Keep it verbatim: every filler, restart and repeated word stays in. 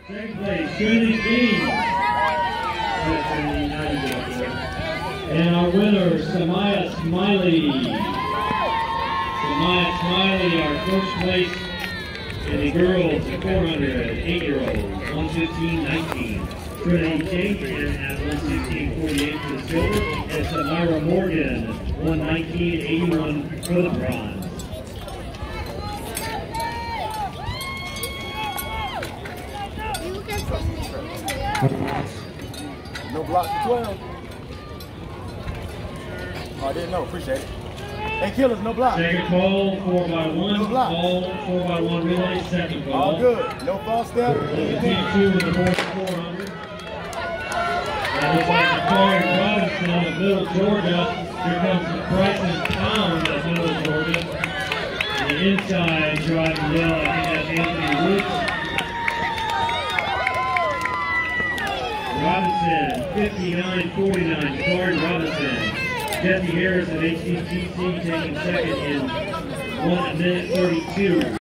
Second place, Trinity King. And our winner, Samaya Smiley. Samaya Smiley, our first place in the girls four hundred, eight-year-olds, one fifteen nineteen. Trinity King in at one sixteen forty-eight for the silver, and Samira Morgan, one nineteen eighty-one for the bronze. No block for twelve. Oh, I didn't know. Appreciate it. Hey, Killers, no block. Second call, four by one. No block. Call, four by one relay, second call. All good. No false step. Team two in the fourth four hundred. That looks like the car in Robinson of Middle Georgia. Here comes the Bryson Pound of Middle Georgia. The inside driving well, I think that's Anthony Woods. Robinson, fifty-nine forty-nine, Corey Robinson. Jesse Harris of H C T C taking second in one minute thirty-two.